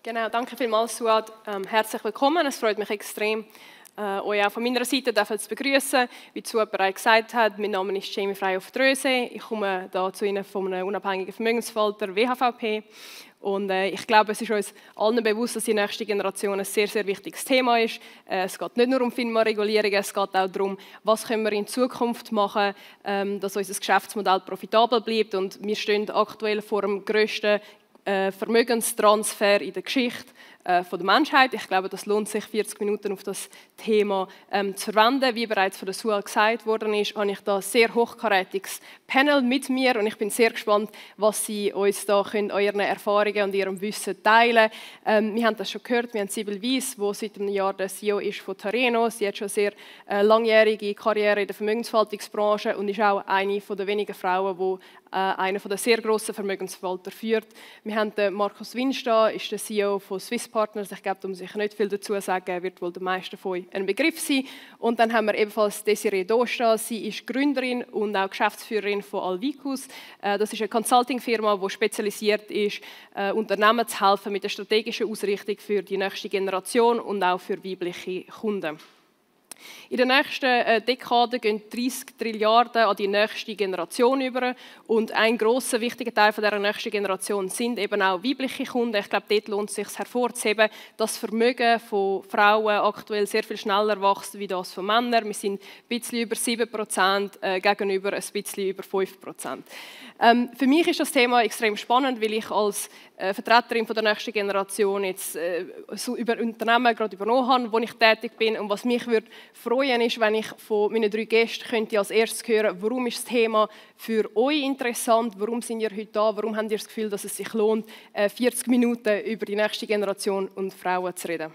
Genau, danke vielmals, Suad. Herzlich willkommen. Es freut mich extrem, euch auch von meiner Seite zu begrüßen. Wie Suad bereits gesagt hat, mein Name ist Jamie Frey-Dröse. Ich komme da zu Ihnen von einem unabhängigen Vermögensverwalter WHVP. Und ich glaube, es ist uns allen bewusst, dass die nächste Generation ein sehr, sehr wichtiges Thema ist. Es geht nicht nur um FINMA-Regulierung, es geht auch darum, was können wir in Zukunft machen, dass unser Geschäftsmodell profitabel bleibt. Und wir stehen aktuell vor dem grössten Vermögenstransfer in der Geschichte von der Menschheit. Ich glaube, das lohnt sich, 40 Minuten auf das Thema zu verwenden. Wie bereits von der Sua gesagt worden ist, habe ich da ein sehr hochkarätiges Panel mit mir und ich bin sehr gespannt, was Sie uns da euren Erfahrungen und Ihrem Wissen teilen können. Wir haben das schon gehört, wir haben Sibyl Weiss, die seit einem Jahr der CEO ist von Tareno. Sie hat schon eine sehr langjährige Karriere in der Vermögensverwaltungsbranche und ist auch eine der wenigen Frauen, die einer der sehr grossen Vermögensverwalter führt. Wir haben den Markus Winsch da, ist der CEO von Swiss Partners. Ich glaube, da muss ich nicht viel dazu sagen, wird wohl der meisten von euch ein Begriff sein. Und dann haben wir ebenfalls Desiree Dosta. Sie ist Gründerin und auch Geschäftsführerin von Alvicus. Das ist eine Consulting-Firma, die spezialisiert ist, Unternehmen zu helfen mit der strategischen Ausrichtung für die nächste Generation und auch für weibliche Kunden. In der nächsten Dekade gehen 30 Trilliarden an die nächste Generation über und ein grosser, wichtiger Teil von dieser nächsten Generation sind eben auch weibliche Kunden. Ich glaube, dort lohnt es sich hervorzuheben, dass das Vermögen von Frauen aktuell sehr viel schneller wächst als das von Männern. Wir sind ein bisschen über 7% gegenüber ein bisschen über 5%. Für mich ist das Thema extrem spannend, weil ich als Vertreterin von der nächsten Generation jetzt so über Unternehmen gerade übernommen habe, wo ich tätig bin. Und was mich würde freuen ist, wenn ich von meinen 3 Gästen könnte als erstes hören, warum ist das Thema für euch interessant, warum sind ihr heute da, warum habt ihr das Gefühl, dass es sich lohnt, 40 Minuten über die nächste Generation und Frauen zu reden.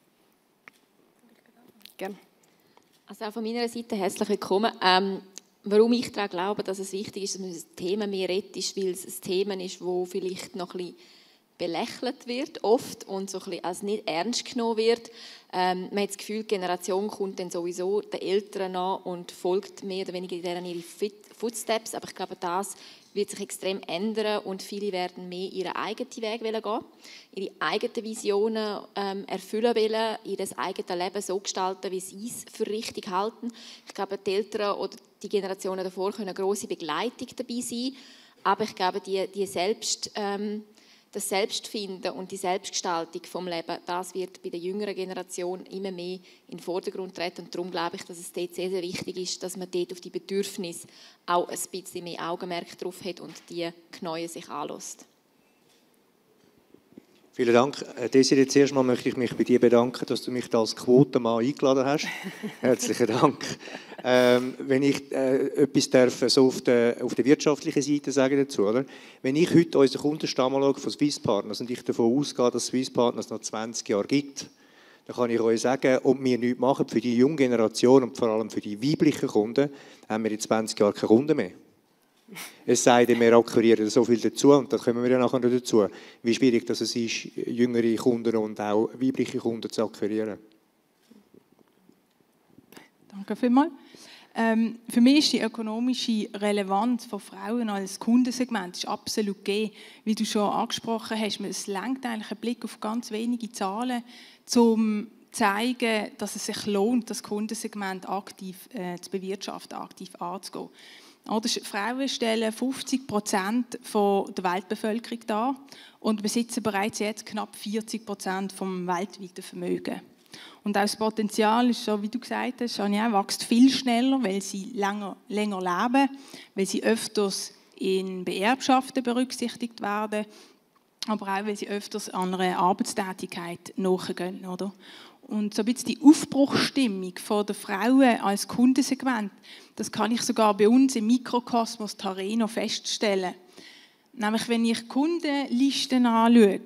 Gerne. Also auch von meiner Seite herzlich willkommen. Warum ich daran glaube, dass es wichtig ist, dass man das Thema mehr redet, ist, weil es ein Thema ist, das vielleicht noch ein bisschen belächelt wird, oft, und so ein bisschen als nicht ernst genommen wird. Man hat das Gefühl, die Generation kommt dann sowieso den Eltern an und folgt mehr oder weniger in ihre Footsteps. Aber ich glaube, das wird sich extrem ändern und viele werden mehr ihren eigenen Weg gehen, ihre eigenen Visionen erfüllen wollen, ihr eigenes Leben so gestalten, wie sie es für richtig halten. Ich glaube, die Eltern oder die Generationen davor können eine grosse Begleitung dabei sein, aber ich glaube, das Selbstfinden und die Selbstgestaltung vom Leben, das wird bei der jüngeren Generation immer mehr in den Vordergrund treten. Und darum glaube ich, dass es dort sehr, sehr wichtig ist, dass man dort auf die Bedürfnisse auch ein bisschen mehr Augenmerk drauf hat und die Kneue sich anlässt. Vielen Dank. Desiree, zuerst mal möchte ich mich bei dir bedanken, dass du mich da als Quotenmann eingeladen hast. Herzlichen Dank. Wenn ich etwas darf, so auf der wirtschaftlichen Seite sagen dazu, oder? Wenn ich heute unseren Kundenstamm anschaue von Swiss Partners und ich davon ausgehe, dass Swiss Partners noch 20 Jahre gibt, dann kann ich euch sagen, ob wir nichts machen für die junge Generation und vor allem für die weiblichen Kunden, haben wir in 20 Jahren keine Kunden mehr. Es sei denn, wir akquirieren so viel dazu, und da kommen wir ja nachher noch dazu, wie schwierig das ist, jüngere Kunden und auch weibliche Kunden zu akquirieren. Danke vielmals. Für mich ist die ökonomische Relevanz von Frauen als Kundensegment ist absolut gegeben. Wie du schon angesprochen hast, es lenkt eigentlich einen Blick auf ganz wenige Zahlen, um zu zeigen, dass es sich lohnt, das Kundensegment aktiv zu bewirtschaften, aktiv anzugehen. Frauen stellen 50% der Weltbevölkerung dar und besitzen bereits jetzt knapp 40% vom weltweiten Vermögen. Und auch das Potenzial ist, so wie du gesagt hast, wächst viel schneller, weil sie länger leben, weil sie öfters in Beerbschaften berücksichtigt werden, aber auch, weil sie öfters an einer Arbeitstätigkeit nachgehen, oder? Und so ein bisschen die Aufbruchsstimmung der Frauen als Kundensegment, das kann ich sogar bei uns im Mikrokosmos Tareno feststellen. Nämlich, wenn ich Kundenlisten anschaue,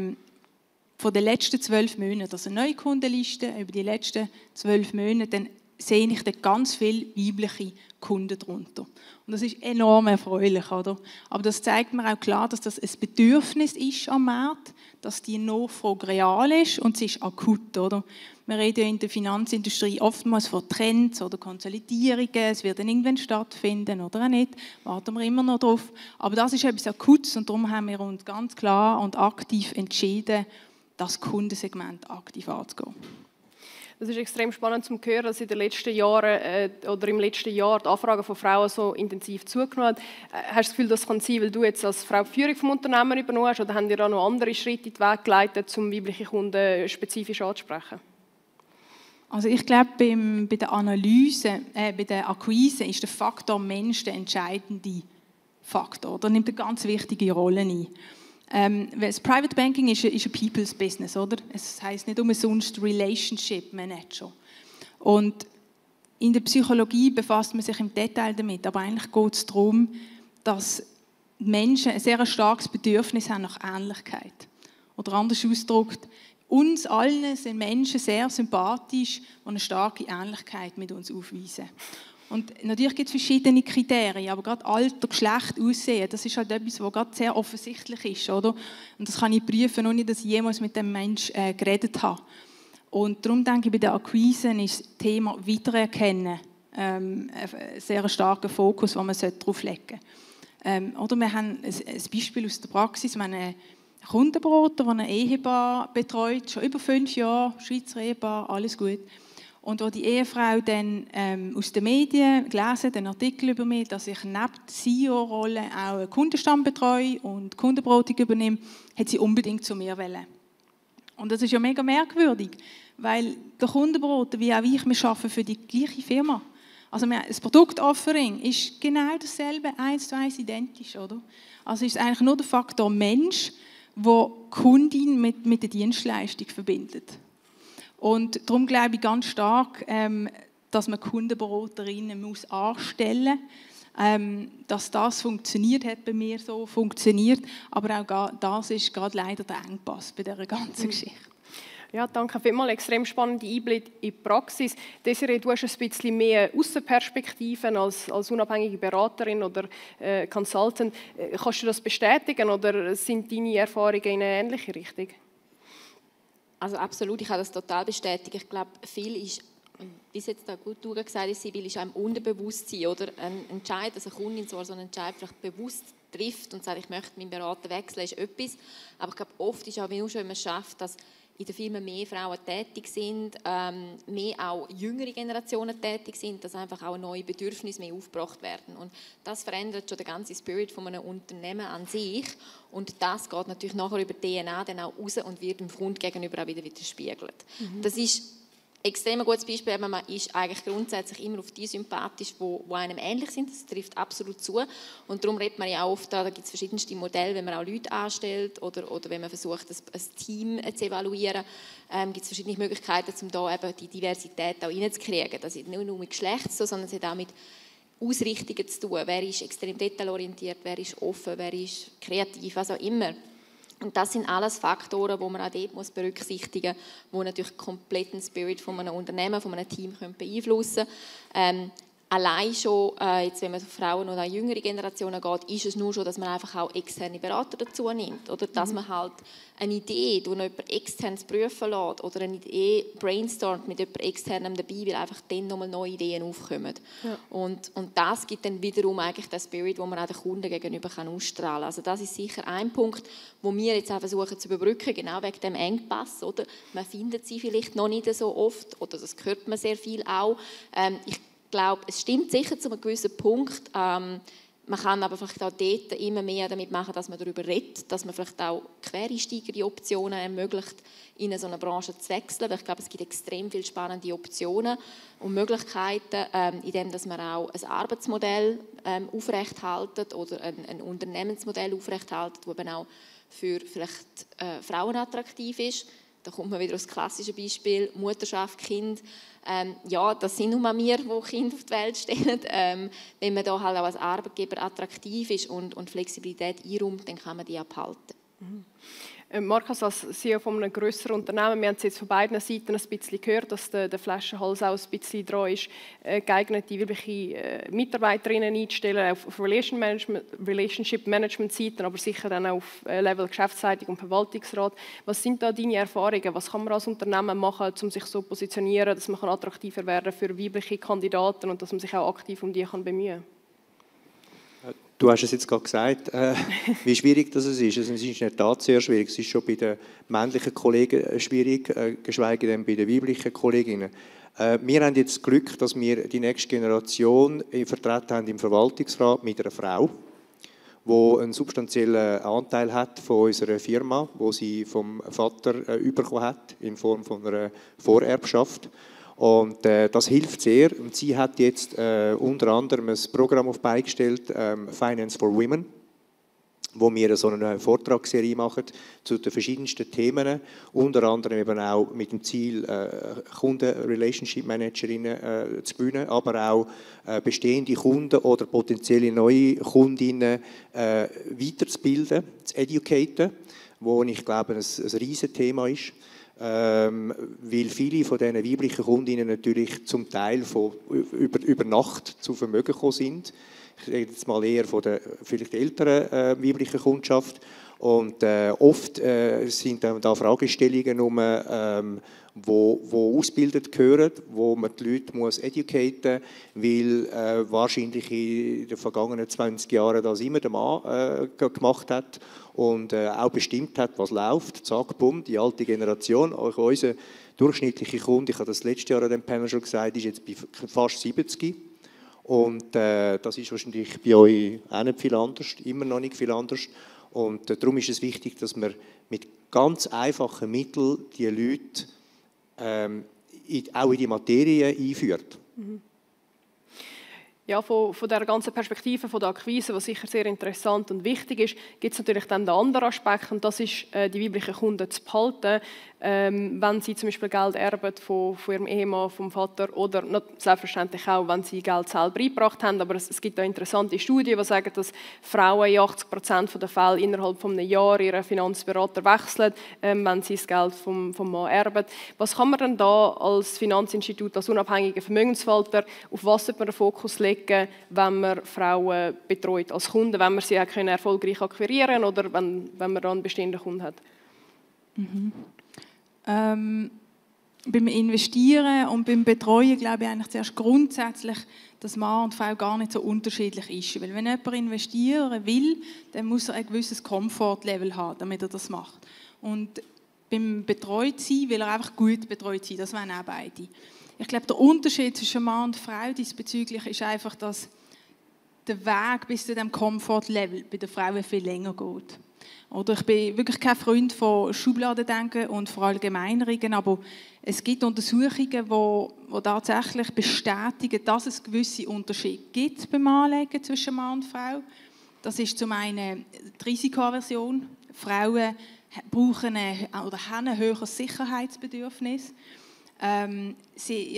von den letzten 12 Monaten, also neue Kundenlisten über die letzten 12 Monate, dann sehe ich dort ganz viele weibliche Kunden darunter. Und das ist enorm erfreulich, oder? Aber das zeigt mir auch klar, dass das ein Bedürfnis ist am Markt, dass die Nachfrage real ist und sie ist akut, oder? Wir reden ja in der Finanzindustrie oftmals von Trends oder Konsolidierungen, es wird dann irgendwann stattfinden oder auch nicht, warten wir immer noch drauf. Aber das ist etwas Akutes und darum haben wir uns ganz klar und aktiv entschieden, das Kundensegment aktiv anzugehen. Das ist extrem spannend zu hören, dass in den letzten Jahren oder im letzten Jahr die Anfragen von Frauen so intensiv zugenommen hat. Hast du das Gefühl, das kann sein, weil du jetzt als Frau die Führung vom Unternehmen übernommen hast, oder haben dir auch noch andere Schritte in den Weg geleitet, um weibliche Kunden spezifisch anzusprechen? Also ich glaube, bei der Analyse, bei der Akquise ist der Faktor Mensch der entscheidende Faktor. Da nimmt eine ganz wichtige Rolle ein. Das Private Banking ist ein People's Business, oder? Es heisst nicht umsonst Relationship Manager. Und in der Psychologie befasst man sich im Detail damit, aber eigentlich geht es darum, dass Menschen ein sehr starkes Bedürfnis haben nach Ähnlichkeit. Oder anders ausgedrückt, uns allen sind Menschen sehr sympathisch, die eine starke Ähnlichkeit mit uns aufweisen. Und natürlich gibt es verschiedene Kriterien, aber gerade Alter, Geschlecht, Aussehen, das ist halt etwas, was gerade sehr offensichtlich ist, oder? Und das kann ich prüfen, ohne dass ich jemals mit dem Menschen geredet habe. Und darum denke ich, bei der Akquise ist das Thema Wiedererkennen ein sehr starker Fokus, den man darauf legen sollte. Oder wir haben ein Beispiel aus der Praxis, wir haben einen Kundenberater, der ein Ehepaar betreut, schon über 5 Jahre, Schweizer Ehepaar, alles gut. Und wo die Ehefrau dann aus den Medien gelesen, den Artikel über mich, dass ich neben der CEO-Rolle auch einen Kundenstamm betreue und Kundenberatung übernehme, hat sie unbedingt zu mir wollen. Und das ist ja mega merkwürdig, weil der Kundenberater, wie auch ich, wir arbeiten für die gleiche Firma. Also das Produktoffering ist genau dasselbe, 1:1 identisch, oder? Also ist es eigentlich nur der Faktor Mensch, der die Kundin mit der Dienstleistung verbindet. Und darum glaube ich ganz stark, dass man Kundenberaterinnen anstellen muss. Dass das funktioniert, hat bei mir so funktioniert. Aber auch das ist gerade leider der Engpass bei dieser ganzen Geschichte. Ja, danke vielmals. Extrem spannende Einblick in die Praxis. Desiree, du hast ein bisschen mehr Aussenperspektiven als unabhängige Beraterin oder Consultant. Kannst du das bestätigen oder sind deine Erfahrungen in eine ähnliche Richtung? Also absolut, ich kann das total bestätigen. Ich glaube, viel ist, wie es jetzt da gut gesagt ist, Sibylle, ist auch im Unterbewusstsein, oder? Ein Entscheid, dass eine Kundin so einen Entscheid vielleicht bewusst trifft und sagt, ich möchte meinen Berater wechseln, ist etwas. Aber ich glaube, oft ist auch, wenn man es schafft, dass in den Firmen mehr Frauen tätig sind, mehr auch jüngere Generationen tätig sind, dass einfach auch neue Bedürfnisse mehr aufgebracht werden. Und das verändert schon den ganzen Spirit von einem Unternehmen an sich. Und das geht natürlich nachher über die DNA dann auch raus und wird dem Kunden gegenüber auch wieder widerspiegelt. Das ist ein extrem gutes Beispiel, man ist eigentlich grundsätzlich immer auf die sympathisch, die einem ähnlich sind. Das trifft absolut zu. Und darum redet man ja auch oft, da gibt es verschiedenste Modelle, wenn man auch Leute anstellt oder wenn man versucht, ein Team zu evaluieren, gibt es verschiedene Möglichkeiten, um da eben die Diversität auch reinzukriegen. Das ist nicht nur mit Geschlecht so, sondern es hat auch mit Ausrichtungen zu tun. Wer ist extrem detailorientiert, wer ist offen, wer ist kreativ, was auch immer. Und das sind alles Faktoren, die man auch dort berücksichtigen muss, die natürlich komplett den Spirit von einem Unternehmen, von einem Team beeinflussen können. Allein schon, jetzt, wenn man auf Frauen oder jüngere Generationen geht, ist es nur schon, dass man einfach auch externe Berater dazu nimmt. Oder dass man halt eine Idee, die jemand extern prüfen lässt, oder eine Idee brainstormt mit jemand externem dabei, weil einfach dann nochmal neue Ideen aufkommen. Ja. Und das gibt dann wiederum eigentlich den Spirit, den man auch den Kunden gegenüber ausstrahlen kann. Also das ist sicher ein Punkt, wo wir jetzt auch versuchen zu überbrücken, genau wegen dem Engpass. Oder? Man findet sie vielleicht noch nicht so oft, oder das hört man sehr viel auch. Ich glaube, es stimmt sicher zu einem gewissen Punkt. Man kann aber vielleicht auch dort immer mehr damit machen, dass man darüber redet, dass man vielleicht auch quereinsteigende Optionen ermöglicht, in so eine Branche zu wechseln. Weil ich glaube, es gibt extrem viele spannende Optionen und Möglichkeiten, indem dass man auch ein Arbeitsmodell aufrechterhält oder ein Unternehmensmodell aufrechterhält, das eben auch für vielleicht Frauen attraktiv ist. Da kommt man wieder aufs klassische Beispiel, Mutterschaft, Kind. Ja, das sind nun mal wir, die Kinder auf die Welt stellen. Wenn man da halt auch als Arbeitgeber attraktiv ist und Flexibilität einräumt, dann kann man die abhalten. Markus, als CEO von einem grösseren Unternehmen, wir haben es jetzt von beiden Seiten ein bisschen gehört, dass der Flaschenhals auch ein bisschen dran ist, geeignete weibliche Mitarbeiterinnen einzustellen, auf Relationship Management Seiten, aber sicher dann auch auf Level Geschäftsleitung und Verwaltungsrat. Was sind da deine Erfahrungen? Was kann man als Unternehmen machen, um sich so zu positionieren, dass man attraktiver werden kann für weibliche Kandidaten und dass man sich auch aktiv um die bemühen kann? Du hast es jetzt gerade gesagt, wie schwierig das ist. Es ist in der Tat sehr schwierig. Es ist schon bei den männlichen Kollegen schwierig, geschweige denn bei den weiblichen Kolleginnen. Wir haben jetzt das Glück, dass wir die nächste Generation vertreten haben im Verwaltungsrat mit einer Frau, die einen substanziellen Anteil hat von unserer Firma, wo sie vom Vater bekommen hat, in Form von einer Vorerbschaft. Und das hilft sehr. Und sie hat jetzt unter anderem ein Programm auf die Beine gestellt, Finance for Women, wo wir so eine Vortragsserie machen zu den verschiedensten Themen, unter anderem eben auch mit dem Ziel, Kunden-Relationship-Managerinnen zu gewinnen, aber auch bestehende Kunden oder potenzielle neue Kundinnen weiterzubilden, zu educaten, wo ich glaube, ein riesiges Thema ist. Weil viele von diesen weiblichen Kundinnen natürlich zum Teil über Nacht zu Vermögen gekommen sind. Ich rede jetzt mal eher von der vielleicht älteren weiblichen Kundschaft. Und oft sind dann da Fragestellungen, wo ausgebildet gehören, wo man die Leute muss educaten muss, weil wahrscheinlich in den vergangenen 20 Jahren das immer der Mann gemacht hat und auch bestimmt hat, was läuft. Zack, bumm, die alte Generation. Auch unser durchschnittlicher Kunde, ich habe das letztes Jahr an dem Panel schon gesagt, ist jetzt bei fast 70. Und das ist wahrscheinlich bei euch auch nicht viel anders, immer noch nicht viel anders. Und darum ist es wichtig, dass man mit ganz einfachen Mitteln die Leute auch in die Materie einführt. Mhm. Ja, von dieser ganzen Perspektive, von der Akquise, was sicher sehr interessant und wichtig ist, gibt es natürlich dann den anderen Aspekt, und das ist, die weiblichen Kunden zu behalten, wenn sie zum Beispiel Geld erben von ihrem Ehemann, vom Vater oder selbstverständlich auch, wenn sie Geld selber eingebracht haben. Aber es gibt auch interessante Studien, die sagen, dass Frauen in 80% der Fälle innerhalb von einem Jahr ihren Finanzberater wechseln, wenn sie das Geld vom Mann erben. Was kann man denn da als Finanzinstitut, als unabhängiger Vermögensverwalter, auf was sollte man den Fokus legen, wenn man Frauen betreut als Kunden, wenn man sie auch erfolgreich akquirieren können oder wenn man dann einen bestehenden Kunden hat? Mhm. Beim Investieren und beim Betreuen glaube ich eigentlich zuerst grundsätzlich, dass Mann und Frau gar nicht so unterschiedlich ist. Weil wenn jemand investieren will, dann muss er ein gewisses Komfortlevel haben, damit er das macht. Und beim Betreutsein will er einfach gut betreut sein, das wollen auch beide. Ich glaube, der Unterschied zwischen Mann und Frau diesbezüglich ist einfach, dass der Weg bis zu diesem Komfortlevel bei den Frauen viel länger geht. Oder ich bin wirklich kein Freund von Schubladendenken und Verallgemeinerungen, aber es gibt Untersuchungen, die tatsächlich bestätigen, dass es gewisse Unterschiede gibt beim Anlegen zwischen Mann und Frau. Das ist zum einen die Risikoaversion. Frauen brauchen oder haben ein höheres Sicherheitsbedürfnis. Sie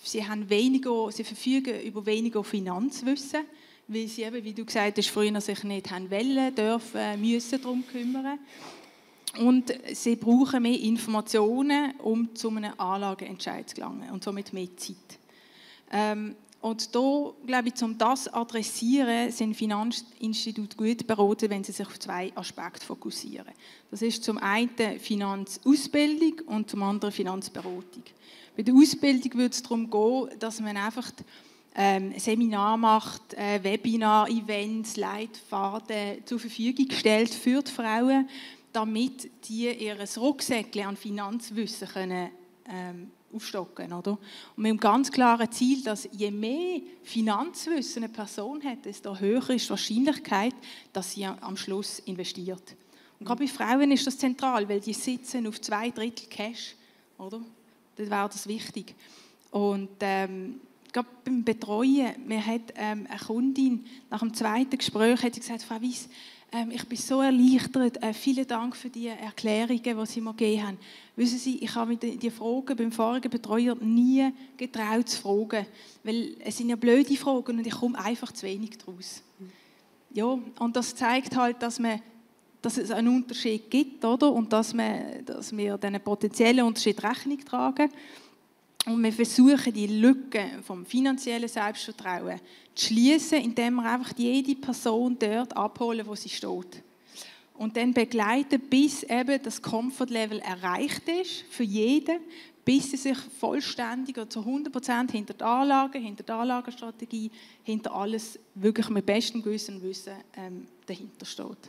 verfügen über weniger Finanzwissen, weil sie eben, wie du gesagt hast, früher sich nicht haben wollen, dürfen, müssen darum kümmern. Und sie brauchen mehr Informationen, um zu einem Anlageentscheid zu gelangen und somit mehr Zeit. Und da, glaube ich, um das zu adressieren, sind Finanzinstitute gut beraten, wenn sie sich auf zwei Aspekte fokussieren. Das ist zum einen Finanzausbildung und zum anderen Finanzberatung. Bei der Ausbildung würde es darum gehen, dass man einfach Seminar macht, Webinar, Events, Leitfaden zur Verfügung stellt für die Frauen, damit die ihr Rucksäckchen an Finanzwissen können, aufstocken, oder? Und mit dem ganz klaren Ziel, dass je mehr Finanzwissen eine Person hat, desto höher ist die Wahrscheinlichkeit, dass sie am Schluss investiert. Und gerade bei Frauen ist das zentral, weil die sitzen auf 2/3 Cash, oder? Das wäre das wichtig. Und gerade beim Betreuen, mir hat eine Kundin nach dem zweiten Gespräch hat sie gesagt, Frau Weiss, ich bin so erleichtert, vielen Dank für die Erklärungen, die Sie mir gegeben haben. Wissen Sie, ich habe mich die Fragen beim vorigen Betreuer nie getraut zu fragen, weil es sind ja blöde Fragen und ich komme einfach zu wenig daraus. Ja, und das zeigt halt, dass man dass es einen Unterschied gibt, oder? Und dass wir diesen potenziellen Unterschied Rechnung tragen. Und wir versuchen, die Lücke vom finanziellen Selbstvertrauen zu schließen, indem wir einfach jede Person dort abholen, wo sie steht. Und dann begleiten, bis eben das Comfort-Level erreicht ist, für jeden, bis sie sich vollständig oder zu 100% hinter die Anlagen, hinter die Anlagenstrategie, hinter alles wirklich mit bestem Gewissen und Wissen dahinter steht.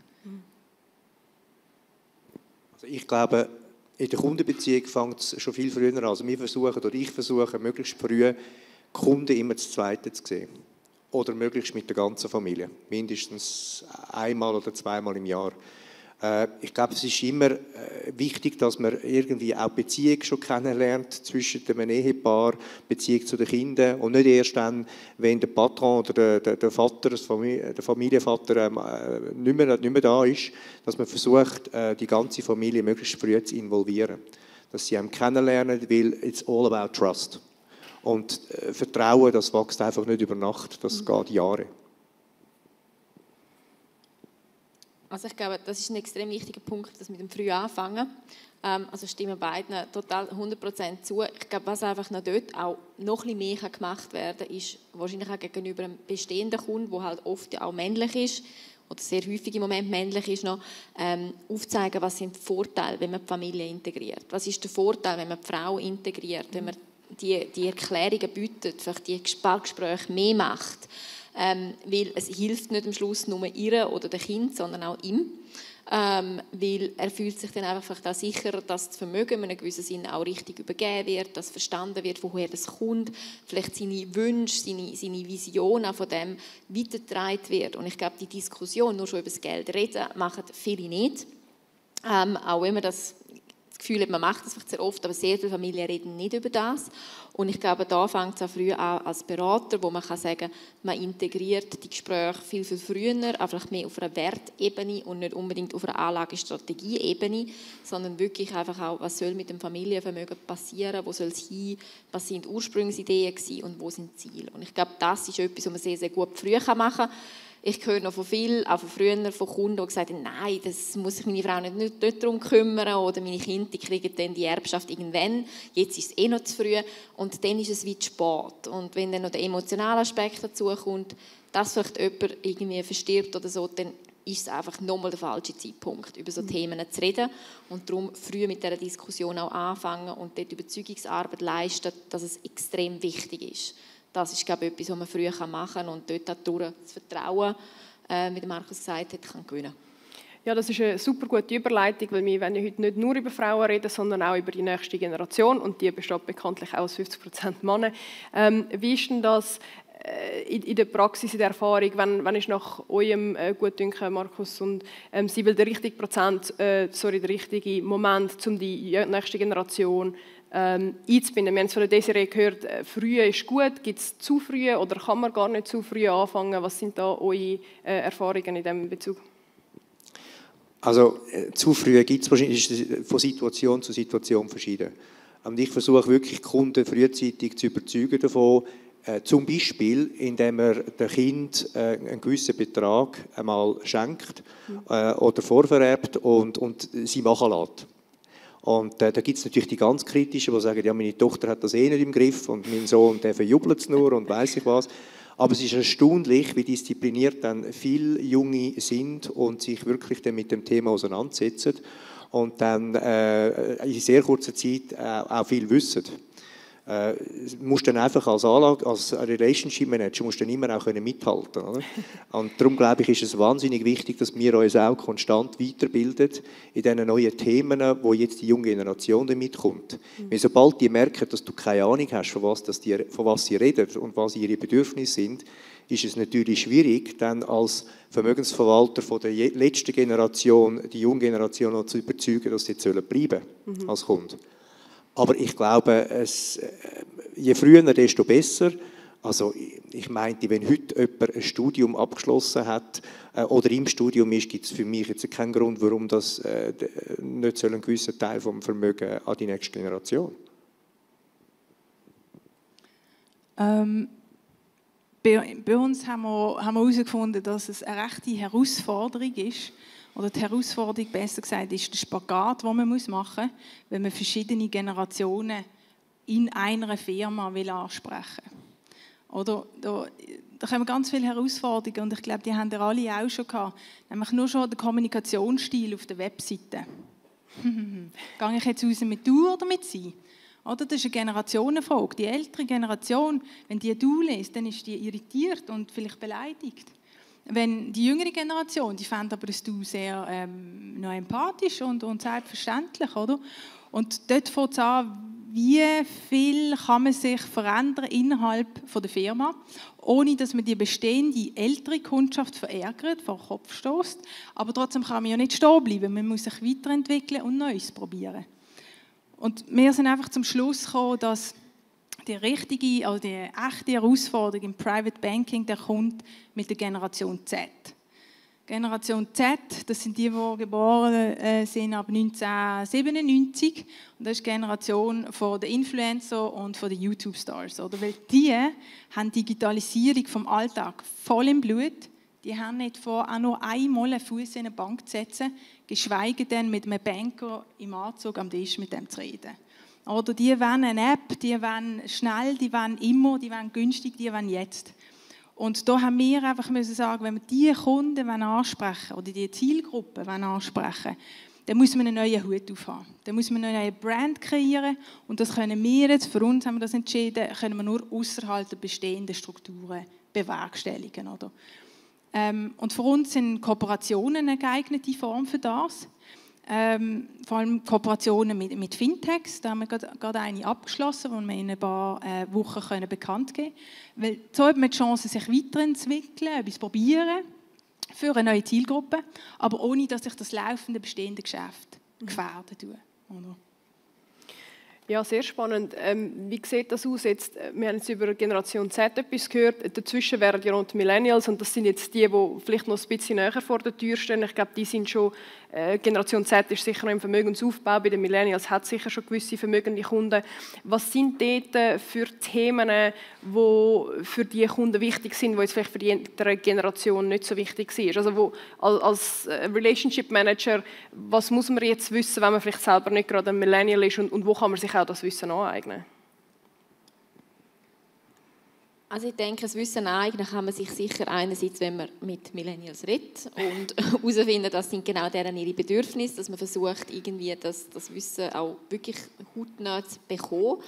Also ich glaube, in der Kundenbeziehung fängt es schon viel früher an. Also ich versuche, möglichst früh Kunden immer das Zweite zu sehen. Oder möglichst mit der ganzen Familie. Mindestens einmal oder zweimal im Jahr. Ich glaube, es ist immer wichtig, dass man irgendwie auch Beziehung schon kennenlernt zwischen einem Ehepaar, Beziehung zu den Kindern und nicht erst dann, wenn der Patron oder der Vater, der Familienvater nicht mehr da ist, dass man versucht, die ganze Familie möglichst früh zu involvieren. Dass sie einen kennenlernen, weil it's all about trust. Und Vertrauen, das wächst einfach nicht über Nacht, das geht Jahre. Also ich glaube, das ist ein extrem wichtiger Punkt, dass wir mit dem Früh anfangen. Also stimmen beiden total 100% zu. Ich glaube, was einfach noch dort auch noch ein bisschen mehr gemacht werden kann, ist wahrscheinlich auch gegenüber einem bestehenden Kunden, der halt oft auch männlich ist, oder sehr häufig im Moment männlich ist, noch aufzeigen, was sind die Vorteile, wenn man die Familie integriert. Was ist der Vorteil, wenn man die Frau integriert, wenn man die Erklärungen bietet, vielleicht die Gespräche mehr macht. Weil es hilft nicht am Schluss nur ihr oder dem Kind, sondern auch ihm. Weil er fühlt sich dann einfach auch sicherer, dass das Vermögen in einem gewissen Sinne auch richtig übergeben wird, dass verstanden wird, woher das kommt, vielleicht seine Wünsche, seine Vision auch von dem weitergetragen wird. Und ich glaube, die Diskussion, nur schon über das Geld reden, machen viele nicht. Auch wenn man das Gefühl hat, man macht das vielleicht sehr oft, aber sehr viele Familien reden nicht über das. Und ich glaube, da fängt es auch früh an als Berater, wo man kann sagen, man integriert die Gespräche viel, viel früher, einfach mehr auf einer Wertebene und nicht unbedingt auf einer Anlagestrategieebene, sondern wirklich einfach auch, was soll mit dem Familienvermögen passieren, wo soll es hin, was sind die Ursprungsideen gewesen und wo sind die Ziele. Und ich glaube, das ist etwas, was man sehr, sehr gut früh machen kann. Ich höre noch von vielen, auch von früher, von Kunden, die gesagt haben, nein, das muss sich meine Frau nicht darum kümmern oder meine Kinder die kriegen dann die Erbschaft irgendwann, jetzt ist es noch zu früh und dann ist es wie zu spät. Und wenn dann noch der emotionale Aspekt dazu kommt, dass vielleicht jemand irgendwie verstirbt oder so, dann ist es einfach nochmal der falsche Zeitpunkt, über so Themen zu reden und darum früh mit dieser Diskussion auch anfangen und dort Überzeugungsarbeit leisten, dass es extrem wichtig ist. Das ist, glaube ich, etwas, was man früh machen kann und dort dadurch das Vertrauen, wie Markus gesagt hat, kann gewinnen. Ja, das ist eine super gute Überleitung, weil wir wollen heute nicht nur über Frauen reden, sondern auch über die nächste Generation und die besteht bekanntlich aus 50% Männer. Wie ist denn das in der Praxis, in der Erfahrung, wenn ist nach eurem Gutdünken, Markus und Sibyl, der richtige Moment, um die nächste Generation einzubinden? Wir haben es von der Desiree gehört, früh ist gut. Gibt es zu früh oder kann man gar nicht zu früh anfangen? Was sind da eure Erfahrungen in diesem Bezug? Also zu früh gibt es wahrscheinlich, ist von Situation zu Situation verschieden. Und ich versuche wirklich Kunden frühzeitig zu überzeugen davon, zum Beispiel, indem er dem Kind einen gewissen Betrag einmal schenkt oder vorvererbt und sie machen lässt. Und da gibt es natürlich die ganz Kritischen, die sagen, ja, meine Tochter hat das eh nicht im Griff und mein Sohn, der verjubelt es nur und weiss ich was. Aber es ist erstaunlich, wie diszipliniert dann viele Junge sind und sich wirklich dann mit dem Thema auseinandersetzen und dann in sehr kurzer Zeit auch viel wissen. Musst dann einfach als Relationship Manager musst dann immer auch mithalten können. Oder? Und darum glaube ich, ist es wahnsinnig wichtig, dass wir uns auch konstant weiterbilden in diesen neuen Themen, wo jetzt die junge Generation damit kommt. Weil sobald die merken, dass du keine Ahnung hast, von was sie reden und was ihre Bedürfnisse sind, ist es natürlich schwierig, dann als Vermögensverwalter von der letzten Generation die junge Generation noch zu überzeugen, dass sie bleiben sollen als Kunde. Aber ich glaube, je früher, desto besser. Also ich meinte, wenn heute jemand ein Studium abgeschlossen hat oder im Studium ist, gibt es für mich jetzt keinen Grund, warum das nicht einen gewissen Teil vom Vermögen an die nächste Generation. Bei uns haben wir herausgefunden, dass es eine rechte Herausforderung ist, Oder die Herausforderung, besser gesagt, ist der Spagat, den man machen muss, wenn man verschiedene Generationen in einer Firma ansprechen will. Oder da kommen ganz viele Herausforderungen und ich glaube, die haben ihr alle auch schon gehabt. Nämlich nur schon der Kommunikationsstil auf der Webseite. Gehe ich jetzt raus mit «du» oder mit «sie»? Oder? Das ist eine Generationenfrage. Die ältere Generation, wenn die «du» liest, dann ist die irritiert und vielleicht beleidigt. Wenn die jüngere Generation, die fände aber das «du» sehr noch empathisch und selbstverständlich. Oder? Und dort fängt es an, wie viel kann man sich verändern innerhalb der Firma, ohne dass man die bestehende ältere Kundschaft verärgert, vor den Kopf stößt. Aber trotzdem kann man ja nicht stehen bleiben. Man muss sich weiterentwickeln und Neues probieren. Und wir sind einfach zum Schluss gekommen, dass die richtige, also die echte Herausforderung im Private Banking, der kommt mit der Generation Z. Generation Z, das sind die geboren sind ab 1997. Und das ist die Generation der Influencer und der YouTube-Stars. Weil die haben Digitalisierung vom Alltag voll im Blut. Die haben nicht vor, auch nur einmal einen Fuß in eine Bank zu setzen, geschweige denn mit einem Banker im Anzug am Tisch mit dem zu reden. Oder die wollen eine App, die wollen schnell, die wollen immer, die wollen günstig, die wollen jetzt. Und da haben wir einfach müssen sagen, wenn wir diese Kunden ansprechen oder diese Zielgruppe ansprechen, dann muss man einen neuen Hut aufhaben. Dann muss man eine neue Brand kreieren und das können wir jetzt, für uns haben wir das entschieden, können wir nur außerhalb der bestehenden Strukturen bewerkstelligen. Oder? Und für uns sind Kooperationen eine geeignete Form für das. Vor allem Kooperationen mit Fintechs, da haben wir gerade eine abgeschlossen, die wir in ein paar Wochen bekannt geben können. Weil so hat man die Chance, sich weiterzuentwickeln, etwas probieren für eine neue Zielgruppe, aber ohne, dass sich das laufende bestehende Geschäft gefährden tut. Ja, sehr spannend. Wie sieht das aus jetzt? Wir haben jetzt über Generation Z etwas gehört. Dazwischen wären ja noch die Millennials und das sind jetzt die vielleicht noch ein bisschen näher vor der Tür stehen. Ich glaube, die sind schon, Generation Z ist sicher noch im Vermögensaufbau. Bei den Millennials hat sicher schon gewisse vermögende Kunden. Was sind dort für Themen, die für die Kunden wichtig sind, die jetzt vielleicht für die ältere Generation nicht so wichtig sind? Also als Relationship Manager, was muss man jetzt wissen, wenn man vielleicht selber nicht gerade ein Millennial ist und wo kann man sich auch das Wissen aneignen? Also ich denke, das Wissen aneignen kann man sich sicher einerseits, wenn man mit Millennials redet und herausfindet, das sind genau deren ihre Bedürfnisse, dass man versucht, irgendwie das Wissen auch wirklich hautnah zu bekommen.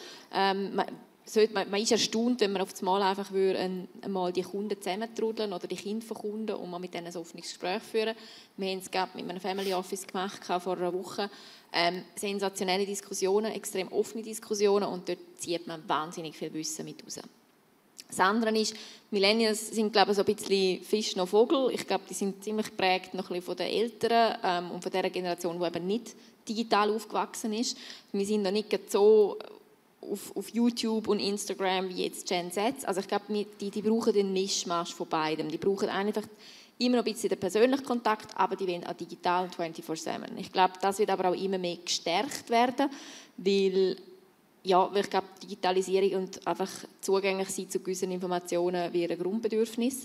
Man ist erstaunt, wenn man auf einmal einfach einmal die Kunden zusammentrudeln oder die Kinder von Kunden und mal mit denen ein offenes Gespräch führen. Wir haben es gerade mit einem Family Office gemacht vor einer Woche. Sensationelle Diskussionen, extrem offene Diskussionen und dort zieht man wahnsinnig viel Wissen mit raus. Das andere ist, Millennials sind, glaube ich, so ein bisschen Fisch noch Vogel. Ich glaube, die sind ziemlich geprägt noch ein bisschen von den Älteren und von der Generation, die eben nicht digital aufgewachsen ist. Wir sind noch nicht so auf YouTube und Instagram wie jetzt Gen Z. Also ich glaube, die brauchen den Mischmasch von beidem. Die brauchen einfach immer noch ein bisschen den persönlichen Kontakt, aber die wollen auch digital 24/7. Ich glaube, das wird aber auch immer mehr gestärkt werden, weil ich glaube, Digitalisierung und einfach zugänglich sein zu gewissen Informationen wäre ein Grundbedürfnis.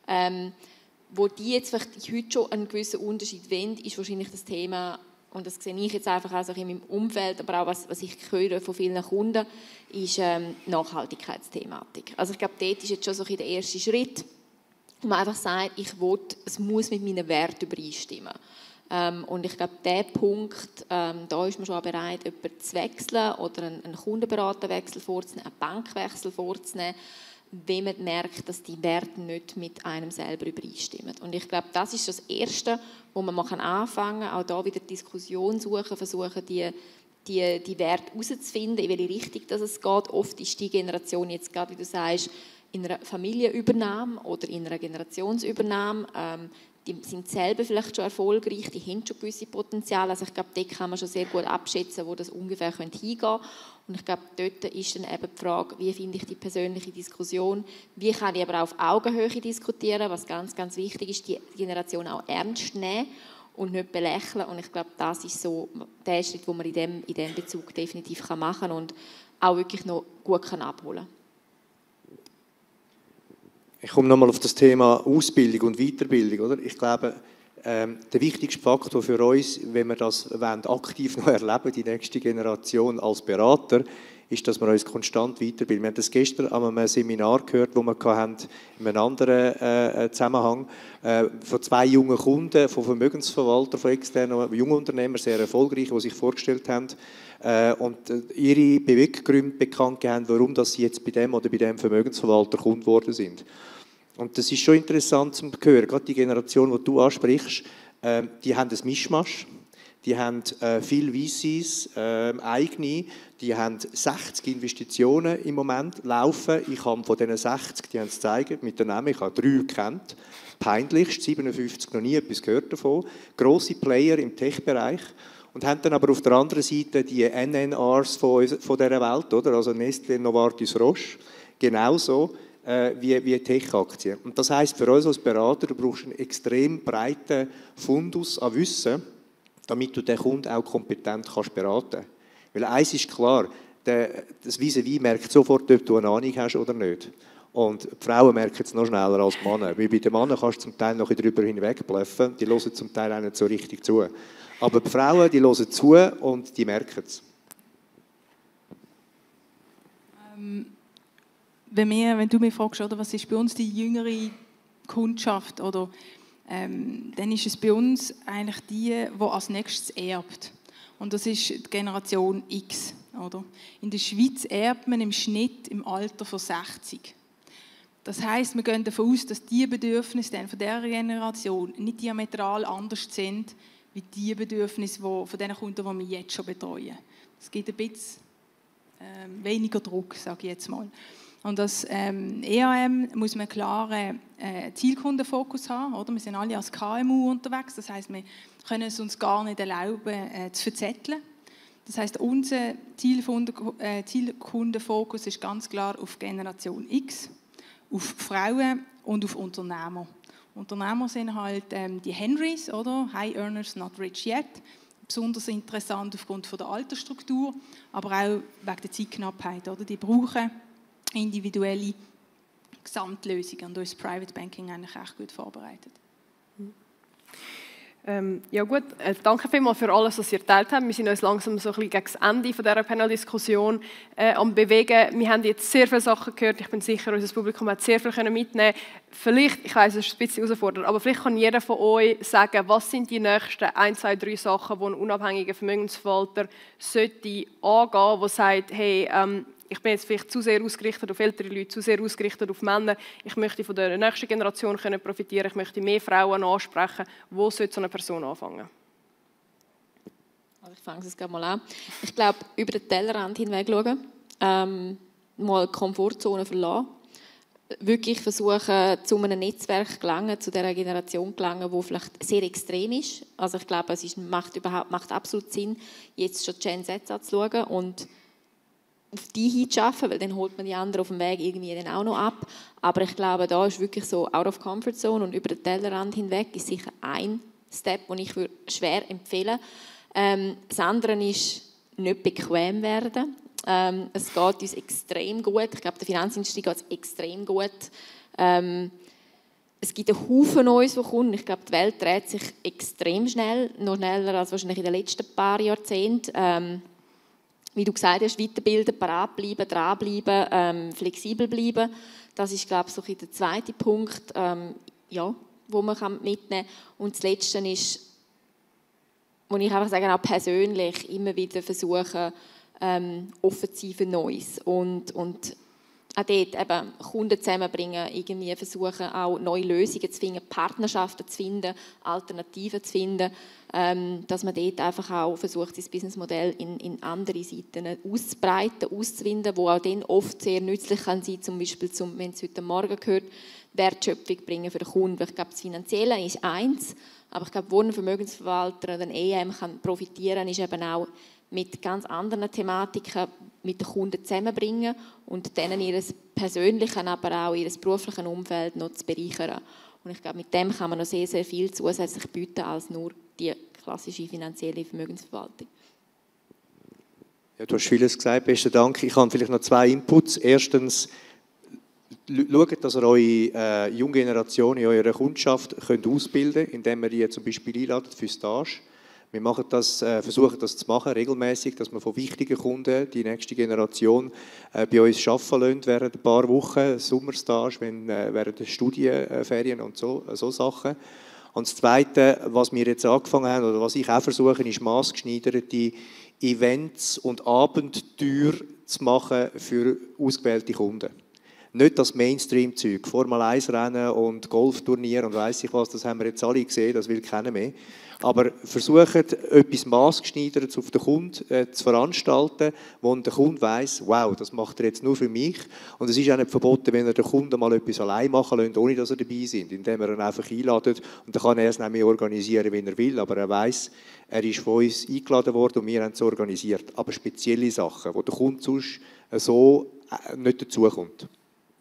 Wo die jetzt vielleicht heute schon einen gewissen Unterschied wollen, ist wahrscheinlich das Thema, und das sehe ich jetzt einfach auch in meinem Umfeld, aber auch was ich höre von vielen Kunden, ist Nachhaltigkeitsthematik. Also ich glaube, dort ist jetzt schon so der erste Schritt, wo man einfach sagt, es muss mit meinen Werten übereinstimmen. Und ich glaube, dieser Punkt, da ist man schon bereit, jemanden zu wechseln oder einen Kundenberaterwechsel vorzunehmen, einen Bankwechsel vorzunehmen, wenn man merkt, dass die Werte nicht mit einem selber übereinstimmen. Und ich glaube, das ist das Erste, wo man mal anfangen kann, auch da wieder Diskussion suchen, versuchen, die Werte herauszufinden, in welche Richtung es geht. Oft ist die Generation jetzt gerade, wie du sagst, in einer Familienübernahme oder in einer Generationsübernahme. Die sind selber vielleicht schon erfolgreich, die haben schon gewisse Potenziale. Also ich glaube, dort kann man schon sehr gut abschätzen, wo das ungefähr hingehen könnte. Und ich glaube, dort ist dann eben die Frage, wie finde ich die persönliche Diskussion, wie kann ich aber auch auf Augenhöhe diskutieren, was ganz, ganz wichtig ist, die Generation auch ernst nehmen und nicht belächeln. Und ich glaube, das ist so der Schritt, den man in diesem Bezug definitiv machen kann und auch wirklich noch gut abholen kann. Ich komme nochmal auf das Thema Ausbildung und Weiterbildung. Oder? Ich glaube, Der wichtigste Faktor für uns, wenn wir das aktiv noch erleben, die nächste Generation als Berater, ist, dass wir uns konstant weiterbilden. Wir haben das gestern an einem Seminar gehört, das wir hatten, in einem anderen Zusammenhang, von 2 jungen Kunden, von Vermögensverwaltern, von externen Jungunternehmern, sehr erfolgreich, die sich vorgestellt haben und ihre Beweggründe bekannt gegeben haben, warum dass sie jetzt bei dem oder bei dem Vermögensverwalter Kunde geworden sind. Und das ist schon interessant zu hören. Gerade die Generation, die du ansprichst, die haben ein Mischmasch. Die haben viele VCs, eigene, die haben 60 Investitionen im Moment laufen. Ich habe von diesen 60, die haben es gezeigt, mit den Namen, ich habe 3 gekannt. Peinlichst, 57 noch nie etwas gehört davon. Grosse Player im Tech-Bereich. Und haben dann aber auf der anderen Seite die NNRs von dieser Welt, oder? Also Nestlé, Novartis, Roche, genauso wie Tech-Aktien. Und das heisst für uns als Berater, du brauchst einen extrem breiten Fundus an Wissen, damit du den Kunden auch kompetent kannst beraten. Weil eins ist klar, das Vis-à-vis merkt sofort, ob du eine Ahnung hast oder nicht. Und die Frauen merken es noch schneller als die Männer. Weil bei den Männern kannst du zum Teil noch darüber hinwegbluffen, die hören zum Teil auch nicht so richtig zu. Aber die Frauen, die hören zu und die merken es. Wenn du mich fragst, oder, was ist bei uns die jüngere Kundschaft, oder, dann ist es bei uns eigentlich die als nächstes erbt. Und das ist die Generation X. Oder? In der Schweiz erbt man im Schnitt im Alter von 60. Das heisst, wir gehen davon aus, dass die Bedürfnisse dann von dieser Generation nicht diametral anders sind, wie die Bedürfnisse von den Kunden, die wir jetzt schon betreuen. Es gibt ein bisschen weniger Druck, sage ich jetzt mal. Und das EAM muss man einen klaren Zielkundenfokus haben. Oder? Wir sind alle als KMU unterwegs, das heisst, wir können es uns gar nicht erlauben, zu verzetteln. Das heisst, unser Zielkundenfokus ist ganz klar auf Generation X, auf Frauen und auf Unternehmer. Unternehmer sind halt die Henrys, oder? High Earners, not rich yet. Besonders interessant aufgrund der Altersstruktur, aber auch wegen der Zeitknappheit. Oder? Die brauchen individuelle Gesamtlösungen und da ist Private Banking eigentlich echt gut vorbereitet. Ja gut, danke vielmals für alles, was ihr geteilt habt. Wir sind uns langsam so ein bisschen gegen das Ende dieser Panel-Diskussion am Bewegen. Wir haben jetzt sehr viele Sachen gehört. Ich bin sicher, unser Publikum hat sehr viel mitnehmen können. Vielleicht, ich weiss, es ist ein bisschen herausfordernd, aber vielleicht kann jeder von euch sagen, was sind die nächsten 1, 2, 3 Sachen, die ein unabhängiger Vermögensverwalter sollte angehen, der sagt, hey, ich bin jetzt vielleicht zu sehr ausgerichtet auf ältere Leute, zu sehr ausgerichtet auf Männer. Ich möchte von der nächsten Generation profitieren. Ich möchte mehr Frauen ansprechen. Wo sollte so eine Person anfangen? Also ich fange es gerade mal an. Ich glaube, über den Tellerrand hinweg schauen, mal die Komfortzone verlassen, wirklich versuchen, zu einem Netzwerk zu gelangen, zu dieser Generation zu gelangen, die vielleicht sehr extrem ist. Also ich glaube, es macht absolut Sinn, jetzt schon Gen Z anzuschauen und auf die hinzuschaffen, weil dann holt man die anderen auf dem Weg irgendwie dann auch noch ab. Aber ich glaube, da ist wirklich so out of comfort zone und über den Tellerrand hinweg ist sicher ein Step, den ich schwer empfehlen würde. Das andere ist nicht bequem werden. Es geht uns extrem gut. Ich glaube, der Finanzindustrie geht es extrem gut. Es gibt einen Haufen Neues, die kommen. Ich glaube, die Welt dreht sich extrem schnell, noch schneller als wahrscheinlich in den letzten paar Jahrzehnten. Wie du gesagt hast, weiterbilden, parat bleiben, dranbleiben, flexibel bleiben. Das ist, glaube ich, so der zweite Punkt, ja, wo man mitnehmen kann. Und das Letzte ist, wo ich einfach sage, auch persönlich immer wieder versuchen, offensive Neues und auch dort eben Kunden zusammenbringen, irgendwie versuchen auch neue Lösungen zu finden, Partnerschaften zu finden, Alternativen zu finden, dass man dort einfach auch versucht, sein Businessmodell in andere Seiten auszubreiten, auszuwinden, wo auch dann oft sehr nützlich kann sein, zum Beispiel, wenn es heute Morgen gehört, Wertschöpfung bringen für den Kunden. Ich glaube, das Finanzielle ist eins, aber ich glaube, wo ein Vermögensverwalter oder ein EM kann profitieren, ist eben auch mit ganz anderen Thematiken mit den Kunden zusammenbringen und denen ihr persönlichen, aber auch ihr beruflichen Umfeld noch zu bereichern. Und ich glaube, mit dem kann man noch sehr, sehr viel zusätzlich bieten als nur die klassische finanzielle Vermögensverwaltung. Ja, du hast vieles gesagt, besten Dank. Ich habe vielleicht noch 2 Inputs. Erstens, Schaut, dass ihr eure junge Generation in eurer Kundschaft könnt ausbilden könnt, indem ihr die zum Beispiel einladet für Stage. Wir machen das, versuchen das zu machen, regelmäßig, dass wir von wichtigen Kunden die nächste Generation bei uns arbeiten lassen während ein paar Wochen, Sommerstage, während der Studienferien und so Sachen. Und das Zweite, was wir jetzt angefangen haben, oder was ich auch versuche, ist maßgeschneiderte Events und Abenteuer zu machen für ausgewählte Kunden. Nicht das Mainstream-Zeug, Formel-1-Rennen und Golfturnier und weiss ich was, das haben wir jetzt alle gesehen, das will keiner mehr. Aber versucht, etwas maßgeschneidertes auf den Kunden zu veranstalten, wo der Kunde weiss, wow, das macht er jetzt nur für mich. Und es ist auch nicht verboten, wenn er den Kunden mal etwas allein machen lässt, ohne dass er dabei ist, indem er ihn einfach einladet. Und dann kann er es nämlich organisieren, wie er will, aber er weiss, er ist von uns eingeladen worden und wir haben es organisiert. Aber spezielle Sachen, wo der Kunde sonst so nicht dazukommt.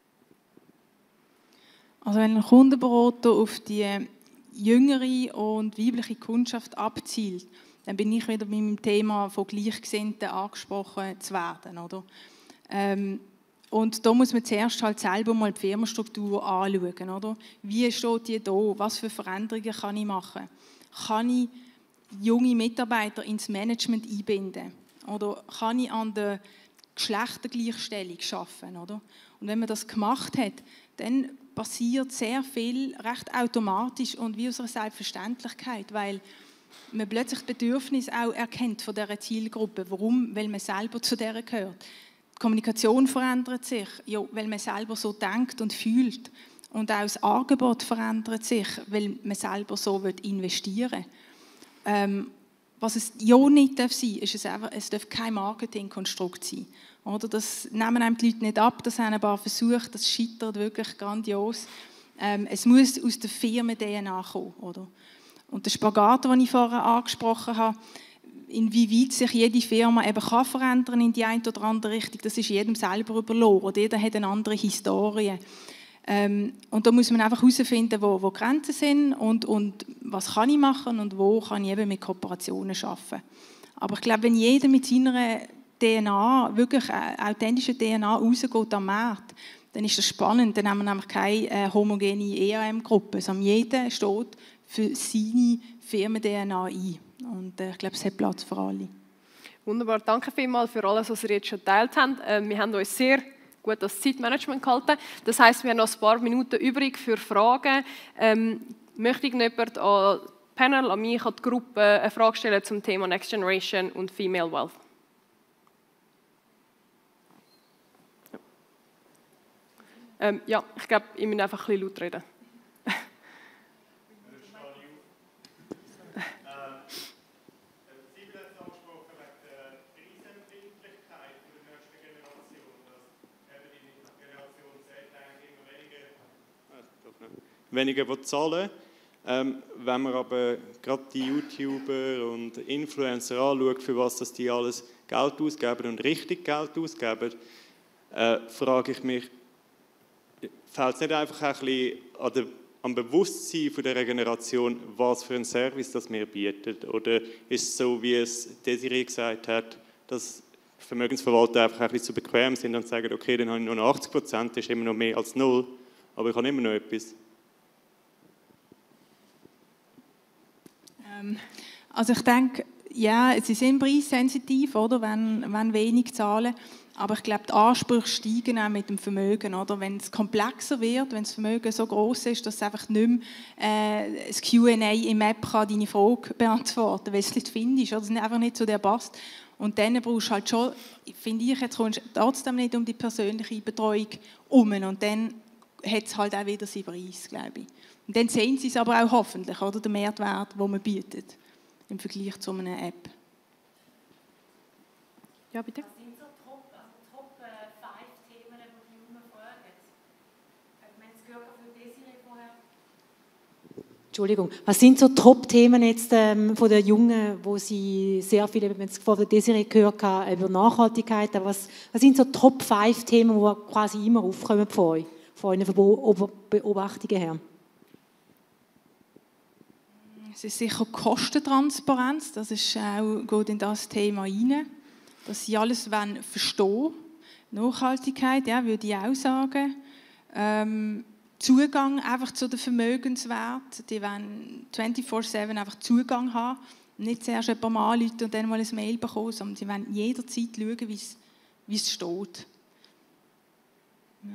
Also wenn ein Kundenberater auf die jüngere und weibliche Kundschaft abzielt, dann bin ich wieder mit dem Thema von Gleichgesinnten angesprochen zu werden. Oder? Und da muss man zuerst halt selber mal die Firmenstruktur anschauen. Oder? Wie steht die da? Was für Veränderungen kann ich machen? Kann ich junge Mitarbeiter ins Management einbinden? Oder kann ich an der Geschlechtergleichstellung arbeiten? Oder? Und wenn man das gemacht hat, dann passiert sehr viel recht automatisch und wie aus einer Selbstverständlichkeit, weil man plötzlich das Bedürfnis auch erkennt von dieser Zielgruppe. Warum? Weil man selber zu der gehört. Die Kommunikation verändert sich, ja, weil man selber so denkt und fühlt. Und auch das Angebot verändert sich, weil man selber so investieren will. Was es ja nicht sein darf, ist es darf kein Marketingkonstrukt sein. Oder? Das nehmen einem die Leute nicht ab, das haben ein paar versucht, das scheitert wirklich grandios. Es muss aus der Firmen-DNA kommen. Oder? Und der Spagat, den ich vorher angesprochen habe, inwieweit sich jede Firma eben kann verändern in die eine oder andere Richtung, das ist jedem selber überlassen. Jeder hat eine andere Historie. Und da muss man einfach herausfinden, wo Grenzen sind und was kann ich machen und wo kann ich eben mit Kooperationen arbeiten. Aber ich glaube, wenn jeder mit seiner DNA, wirklich authentische DNA rausgeht am Markt, dann ist das spannend. Dann haben wir nämlich keine homogene ERM-Gruppe, sondern jeder steht für seine Firmen-DNA ein. Und ich glaube, es hat Platz für alle. Wunderbar, danke vielmals für alles, was ihr jetzt schon geteilt habt. Wir haben uns sehr gut das Zeitmanagement gehalten. Das heisst, wir haben noch ein paar Minuten übrig für Fragen. Möchte irgendjemand an das Panel, an mich, an die Gruppe eine Frage stellen zum Thema Next Generation und Female Wealth? Ja, ich glaube, ich muss einfach ein bisschen laut reden. Weniger zahlen. Wenn man aber gerade die YouTuber und Influencer anschaut, für was das die alles Geld ausgeben und richtig Geld ausgeben, frage ich mich, fehlt es nicht einfach ein bisschen am Bewusstsein von dieser Generation, was für einen Service das wir bieten? Oder ist es so, wie es Desiree gesagt hat, dass Vermögensverwalter einfach ein bisschen zu bequem sind und sagen, okay, dann habe ich nur noch 80%, das ist immer noch mehr als 0, aber ich habe immer noch etwas. Also ich denke, ja, sie sind preissensitiv, oder, wenn wenig zahlen. Aber ich glaube, die Ansprüche steigen auch mit dem Vermögen. Oder? Wenn es komplexer wird, wenn das Vermögen so groß ist, dass es einfach nicht mehr das Q&A im App kann deine Frage beantworten kann, weil es nicht findest, oder es einfach nicht zu dir passt. Und dann brauchst du halt schon, finde ich, jetzt kommst du trotzdem nicht um die persönliche Betreuung herum. Und dann hat es halt auch wieder seinen Preis, glaube ich. Und dann sehen sie es aber auch hoffentlich, oder, den Mehrwert, den man bietet, im Vergleich zu einer App. Ja, bitte. Was sind so Top 5 Themen, die die Jungen fragen? Ich meine, das gehört auch von Desiree vorher. Entschuldigung, was sind so Top-Themen jetzt von den Jungen, wo sie sehr viel, wenn es von der Desiree gehört haben, über Nachhaltigkeit, aber was sind so Top 5 Themen, die quasi immer aufkommen von euch, von euren Beobachtungen her? Es ist sicher Kostentransparenz, das ist auch, geht in das Thema rein, dass sie alles verstehen wollen. Nachhaltigkeit, ja, würde ich auch sagen. Zugang einfach zu den Vermögenswerten. Die wollen 24/7 einfach Zugang haben. Nicht zuerst jemandem anrufen und dann mal ein Mail bekommen, sondern sie wollen jederzeit schauen, wie es steht. Ja.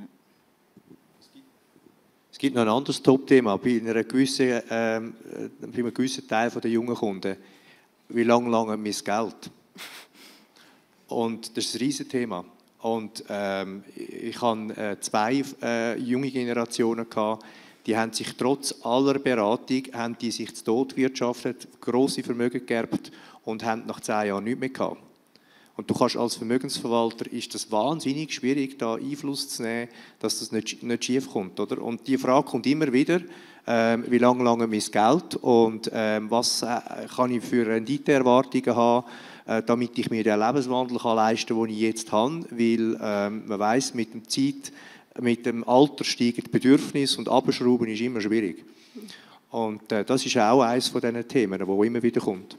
Es gibt noch ein anderes Top-Thema bei einem gewissen Teil der jungen Kunden. Wie lange wir das Geld? Und das ist ein Riesenthema. Und ich hatte 2 junge Generationen gehabt, die haben sich trotz aller Beratung haben die sich zu Tod wirtschaftet, grosse Vermögen geerbt und haben nach 10 Jahren nichts mehr gehabt. Und du kannst als Vermögensverwalter, ist das wahnsinnig schwierig, da Einfluss zu nehmen, dass das nicht schief kommt, oder? Und die Frage kommt immer wieder, wie lange mein Geld und was kann ich für Renditeerwartungen haben, damit ich mir den Lebenswandel leisten kann, den ich jetzt habe, weil man weiss, mit dem Alter steigen die Bedürfnisse und Abschrauben ist immer schwierig. Und das ist auch eines von diesen Themen, das immer wieder kommt.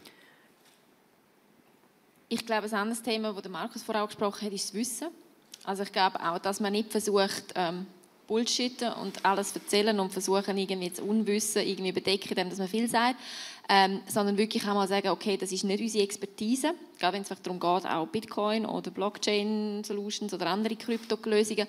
Ich glaube, ein anderes Thema, das Markus vorher angesprochen hat, ist das Wissen. Also ich glaube auch, dass man nicht versucht, Bullshitten und alles erzählen und versuchen, irgendwie das Unwissen irgendwie bedecken, indem dass man viel sagt, sondern wirklich auch mal sagen, okay, das ist nicht unsere Expertise, gerade wenn es darum geht, auch Bitcoin oder Blockchain-Solutions oder andere Krypto-Lösungen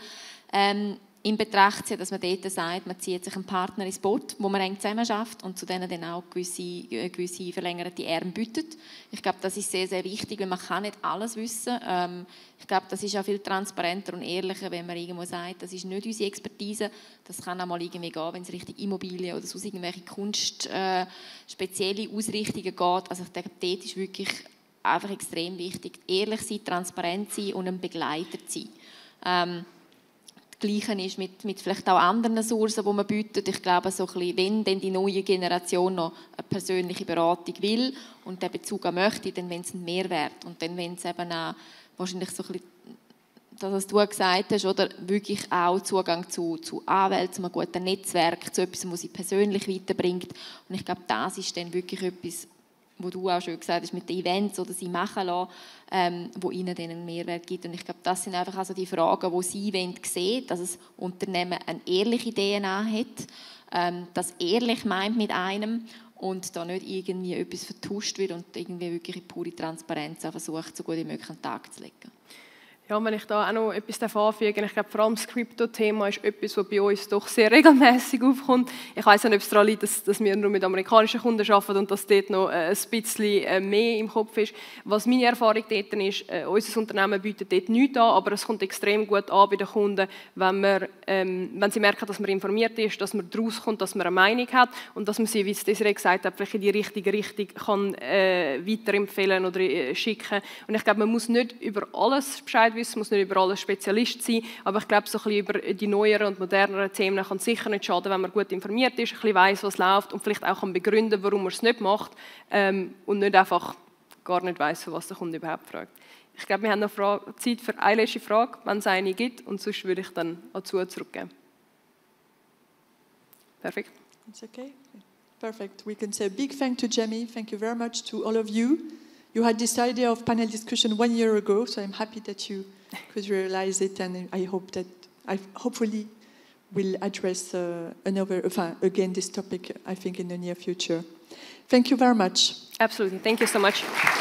in Betracht ziehen, dass man dort sagt, man zieht sich einen Partner ins Boot, wo man eng zusammen schafft und zu denen dann auch gewisse verlängerte Arme bietet. Ich glaube, das ist sehr, sehr wichtig, weil man kann nicht alles wissen. Ich glaube, das ist auch viel transparenter und ehrlicher, wenn man irgendwo sagt, das ist nicht unsere Expertise. Das kann auch mal irgendwie gehen, wenn es Richtung Immobilien oder sonst irgendwelche Kunst spezielle Ausrichtungen geht. Also ich denke, dort ist wirklich einfach extrem wichtig, ehrlich sein, transparent sein und ein Begleiter zu sein. Das Gleiche ist mit vielleicht auch anderen Ressourcen, die man bietet. Ich glaube, so ein bisschen, wenn denn die neue Generation noch eine persönliche Beratung will und den Bezug auch möchte, dann wenn es einen Mehrwert. Und dann wenn es eben auch wahrscheinlich so ein bisschen, das, was du gesagt hast, oder wirklich auch Zugang zu Anwälten, zu einem guten Netzwerk, zu etwas, was sie persönlich weiterbringt. Und ich glaube, das ist dann wirklich etwas, wo du auch schon gesagt hast, mit den Events oder sie machen lassen, wo ihnen dann einen Mehrwert gibt. Und ich glaube, das sind einfach also die Fragen, die sie sehen wollen, dass das Unternehmen eine ehrliche DNA hat, das ehrlich meint mit einem und da nicht irgendwie etwas vertuscht wird und irgendwie wirklich in pure Transparenz versucht, so gut wie möglich an den Tag zu legen. Ja, wenn ich da auch noch etwas anfügen darf, ich glaube, vor allem das Krypto-Thema ist etwas, das bei uns doch sehr regelmäßig aufkommt. Ich weiss nicht, ob es daran liegt, dass wir nur mit amerikanischen Kunden arbeiten und dass dort noch ein bisschen mehr im Kopf ist. Was meine Erfahrung dort ist, unser Unternehmen bietet dort nichts an, aber es kommt extrem gut an bei den Kunden, wenn sie merken, dass man informiert ist, dass man daraus kommt, dass man eine Meinung hat und dass man sie, wie es Desiree gesagt hat, vielleicht in die richtige Richtung kann weiterempfehlen oder schicken. Und ich glaube, man muss nicht über alles Bescheid wissen, muss nicht über alles Spezialist sein, aber ich glaube, so ein bisschen über die neueren und moderneren Themen kann es sicher nicht schaden, wenn man gut informiert ist, ein bisschen weiss, was läuft und vielleicht auch kann begründen, warum man es nicht macht und nicht einfach gar nicht weiss, was der Kunde überhaupt fragt. Ich glaube, wir haben noch Zeit für eine letzte Frage, wenn es eine gibt, und sonst würde ich dann dazu zurückgeben. Perfekt. It's okay. Perfect. We can say a big thank to Jamie. Thank you very much to all of you. You had this idea of panel discussion 1 year ago, so I'm happy that you could realize it, and I hope that I hopefully will address again this topic, I think, in the near future. Thank you very much. Absolutely. Thank you so much.